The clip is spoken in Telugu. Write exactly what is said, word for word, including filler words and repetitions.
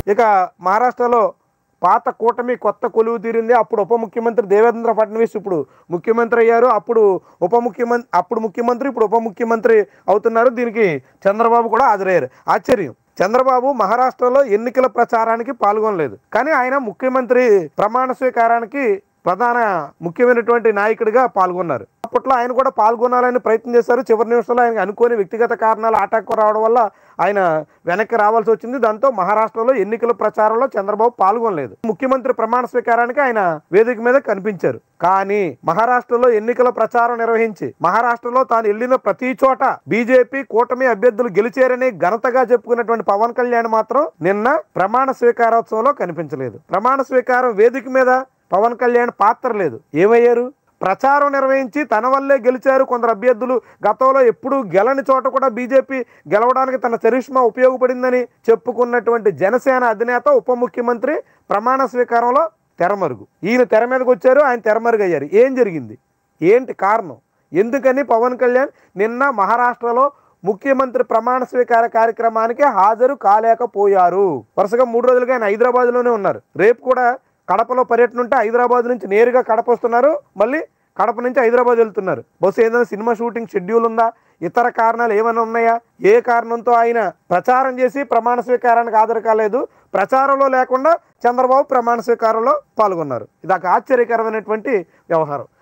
ఇక మహారాష్ట్రలో పాత కూటమి కొత్త కొలువు తీరింది. అప్పుడు ఉప ముఖ్యమంత్రి దేవేంద్ర ఫడ్నవీస్ ఇప్పుడు ముఖ్యమంత్రి అయ్యారు. అప్పుడు ఉప ముఖ్యమంత్రి అప్పుడు ముఖ్యమంత్రి ఇప్పుడు ఉప ముఖ్యమంత్రి అవుతున్నారు. దీనికి చంద్రబాబు కూడా హాజరయ్యారు. ఆశ్చర్యం, చంద్రబాబు మహారాష్ట్రలో ఎన్నికల ప్రచారానికి పాల్గొనలేదు, కానీ ఆయన ముఖ్యమంత్రి ప్రమాణ స్వీకారానికి ప్రధాన ముఖ్యమైనటువంటి నాయకుడిగా పాల్గొన్నారు. అప్పట్లో ఆయన కూడా పాల్గొనాలని ప్రయత్నం చేశారు. చివరి నిమిషంలో ఆయన అనుకోని వ్యక్తిగత కారణాలు ఆటంకం రావడం వల్ల ఆయన వెనక్కి రావాల్సి వచ్చింది. దాంతో మహారాష్ట్రలో ఎన్నికల ప్రచారంలో చంద్రబాబు పాల్గొనలేదు. ముఖ్యమంత్రి ప్రమాణ స్వీకారానికి ఆయన వేదిక మీద కనిపించారు. కానీ మహారాష్ట్రలో ఎన్నికల ప్రచారం నిర్వహించి మహారాష్ట్రలో తాను వెళ్ళిన ప్రతి చోట బీజేపీ కూటమి అభ్యర్థులు గెలిచారని ఘనతగా చెప్పుకున్నటువంటి పవన్ కళ్యాణ్ మాత్రం నిన్న ప్రమాణ స్వీకారోత్సవంలో కనిపించలేదు. ప్రమాణ స్వీకారం వేదిక మీద పవన్ కళ్యాణ్ పాత్ర లేదు. ఏమయ్యారు? ప్రచారం నిర్వహించి తన వల్లే గెలిచారు కొందరు అభ్యర్థులు, గతంలో ఎప్పుడూ గెలని చోట కూడా బీజేపీ గెలవడానికి తన చరిష్మా ఉపయోగపడిందని చెప్పుకున్నటువంటి జనసేన అధినేత ఉప ముఖ్యమంత్రి ప్రమాణ స్వీకారంలో తెరమరుగు. ఈయన తెర మీదకి వచ్చారు, ఆయన తెరమరుగు అయ్యారు. ఏం జరిగింది? ఏంటి కారణం? ఎందుకని పవన్ కళ్యాణ్ నిన్న మహారాష్ట్రలో ముఖ్యమంత్రి ప్రమాణ స్వీకార కార్యక్రమానికి హాజరు కాలేకపోయారు? వరుసగా మూడు రోజులుగా ఆయన హైదరాబాద్లోనే ఉన్నారు. రేపు కూడా కడపలో పర్యటన ఉంటే హైదరాబాద్ నుంచి నేరుగా కడప వస్తున్నారు, మళ్ళీ కడప నుంచి హైదరాబాద్ వెళ్తున్నారు. బహుశా ఏదైనా సినిమా షూటింగ్ షెడ్యూల్ ఉందా? ఇతర కారణాలు ఏమైనా ఉన్నాయా? ఏ కారణంతో ఆయన ప్రచారం చేసి ప్రమాణ స్వీకారానికి హాజరు కాలేదు? ప్రచారంలో లేకుండా చంద్రబాబు ప్రమాణ స్వీకారంలో పాల్గొన్నారు. ఇది ఒక ఆశ్చర్యకరమైనటువంటి వ్యవహారం.